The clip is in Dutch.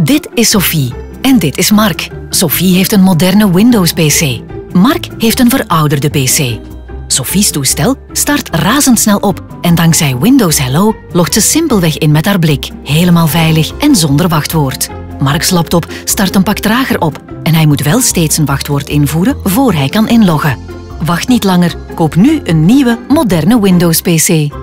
Dit is Sophie en dit is Mark. Sophie heeft een moderne Windows-PC. Mark heeft een verouderde PC. Sophie's toestel start razendsnel op en dankzij Windows Hello logt ze simpelweg in met haar blik. Helemaal veilig en zonder wachtwoord. Mark's laptop start een pak trager op en hij moet wel steeds een wachtwoord invoeren voor hij kan inloggen. Wacht niet langer, koop nu een nieuwe, moderne Windows-PC.